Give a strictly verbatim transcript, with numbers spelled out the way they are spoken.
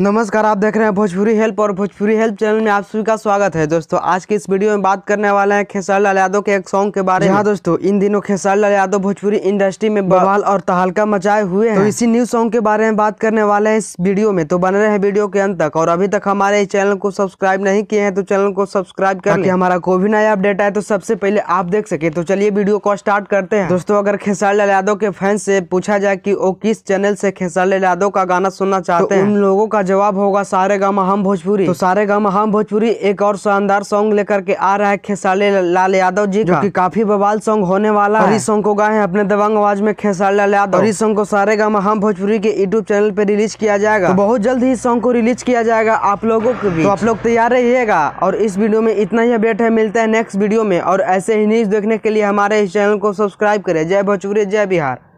नमस्कार, आप देख रहे हैं भोजपुरी हेल्प और भोजपुरी हेल्प चैनल में आप सभी का स्वागत है। दोस्तों आज के इस वीडियो में बात करने वाले हैं खेसारी लाल यादव के एक सॉन्ग के बारे में। हाँ दोस्तों, इन दिनों खेसारी लाल यादव भोजपुरी इंडस्ट्री में बवाल और तहलका मचाए हुए हैं। तो इसी न्यू सॉन्ग के बारे में बात करने वाले हैं इस वीडियो में, तो बने रहे वीडियो के अंत तक। और अभी तक हमारे इस चैनल को सब्सक्राइब नहीं किए हैं तो चैनल को सब्सक्राइब कर लें, हमारा कोई भी नया अपडेट आए तो सबसे पहले आप देख सके। तो चलिए वीडियो को स्टार्ट करते हैं। दोस्तों अगर खेसारी लाल यादव के फैंस से पूछा जाए कि वो किस चैनल से खेसारी लाल यादव का गाना सुनना चाहते हैं, उन लोगों का जवाब होगा सारे गामा हम भोजपुरी। तो सारे गामा हम भोजपुरी एक और शानदार सॉन्ग लेकर के आ रहा है खेसारी लाल यादव जी, जो कि काफी बवाल सॉन्ग होने वाला है। और इस सॉन्ग को गाए हैं अपने दबंग आवाज में खेसारी लाल यादव। और इस सॉन्ग को सारे गामा हम भोजपुरी के यूट्यूब चैनल पे रिलीज किया जाएगा। तो बहुत जल्द ही इस सॉन्ग को रिलीज किया जाएगा आप लोगों के बीच, तो आप लोग तैयार रहिएगा। और इस वीडियो में इतना ही अपडेट है, मिलता है नेक्स्ट वीडियो में। और ऐसे ही न्यूज देखने के लिए हमारे इस चैनल को सब्सक्राइब करें। जय भोजपुरी, जय बिहार।